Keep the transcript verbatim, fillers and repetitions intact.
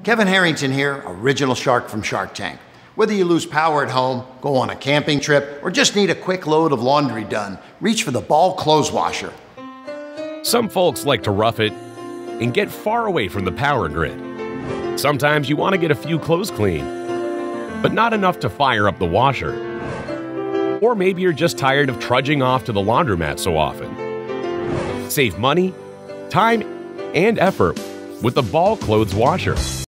Kevin Harrington here, original shark from Shark Tank. Whether you lose power at home, go on a camping trip, or just need a quick load of laundry done, reach for the Ball Clothes Washer. Some folks like to rough it and get far away from the power grid. Sometimes you want to get a few clothes clean, but not enough to fire up the washer. Or maybe you're just tired of trudging off to the laundromat so often. Save money, time, and effort with the Ball Clothes Washer.